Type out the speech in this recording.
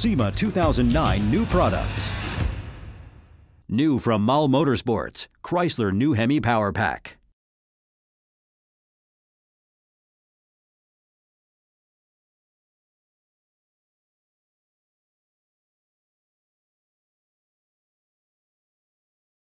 SEMA 2009 new products. New from MAHLE Motorsports, Chrysler new Hemi PowerPak.